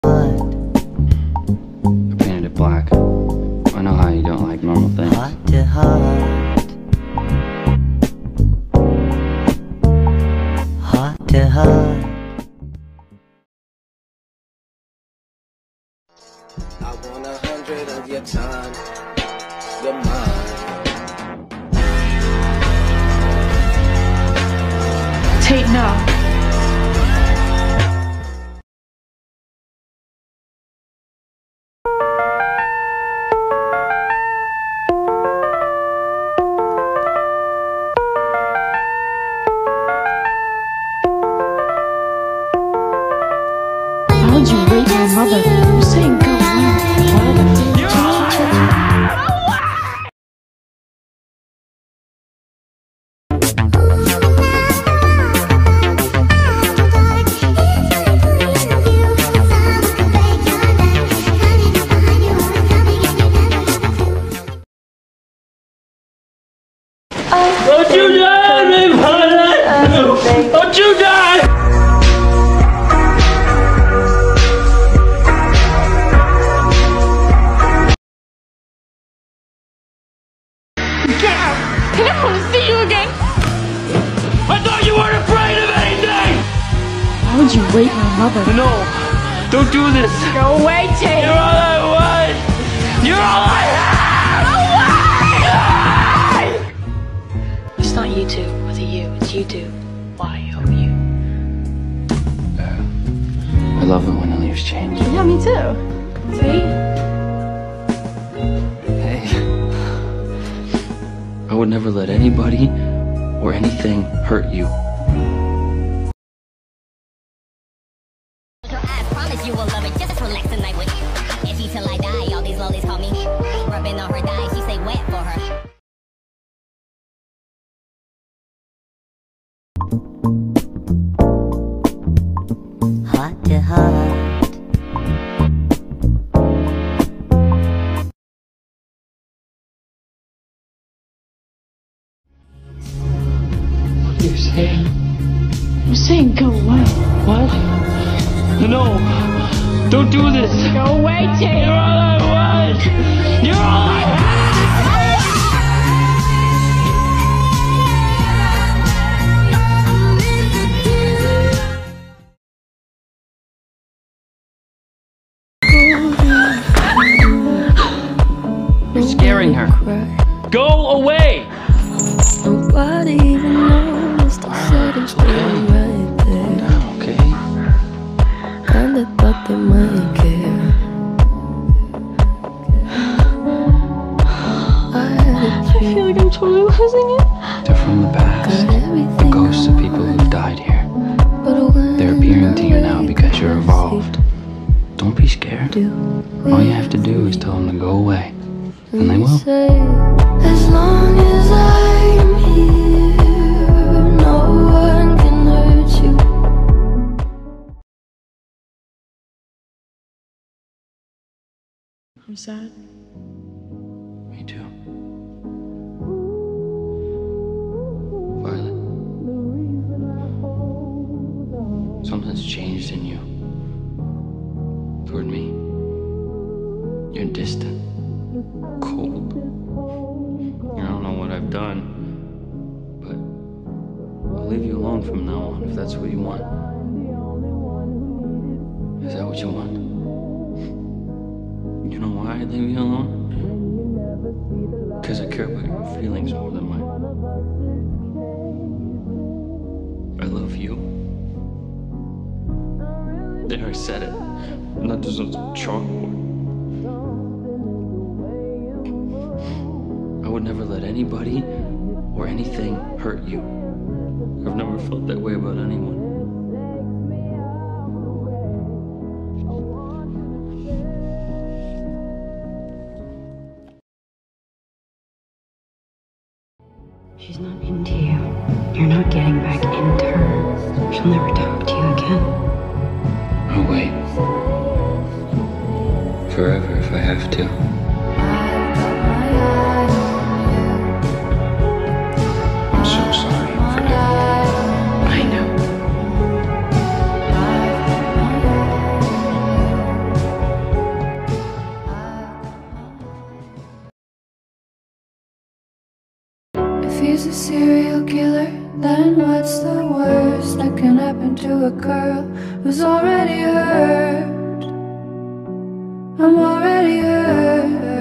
I painted it black. I know how you don't like normal things. Heart to heart. Heart to heart. I want 100 of your time, your mind. Tate, no. Why would you rape my mother? I'm saying go away. Don't you die, big brother! Don't you die! Get out! I never want to see you again! I thought you weren't afraid of anything! Why would you rape my mother? No, don't do this! Go away, Tate! You're all I want! You're all I have! It's not you two with a U, it's you two. Y-O-U. I love it when the leaves change. Yeah, me too. See? Hey. I would never let anybody or anything hurt you. I promise you will love it. Just relax tonight with itchy till I die. All these lollies call me rubbing on her thighs. She say wet for her. Heart to heart. What are you saying? I'm saying go away. What? No, don't do this! Go away, Tate! You're all I want! You're all I have! You're scaring her. Go away! Nobody even noticed. I said it's right there. Okay. And I thought they might care. I feel like I'm totally losing it. They're from the past. The ghosts of people who've died here. They're appearing to you now because you're evolved. Don't be scared. All you have to do is tell them to go away. And they will. As long as I'm here, no one can hurt you. I'm sad. Me too. Violet. Something's changed in you. Toward me. You're distant. Cold. I don't know what I've done, but I'll leave you alone from now on if that's what you want. Is that what you want? You know why I'd leave you alone? Because I care about your feelings more than mine. I love you. There, I said it. Not just on some chalkboard. I would never let anybody or anything hurt you. I've never felt that way about anyone. She's not into you. You're not getting back into her. She'll never talk to you again. I'll wait. Forever if I have to. I'm so sorry for everything. I know. he's a serial killer, then what's the worst that can happen to a girl who's already hurt? I'm already hurt.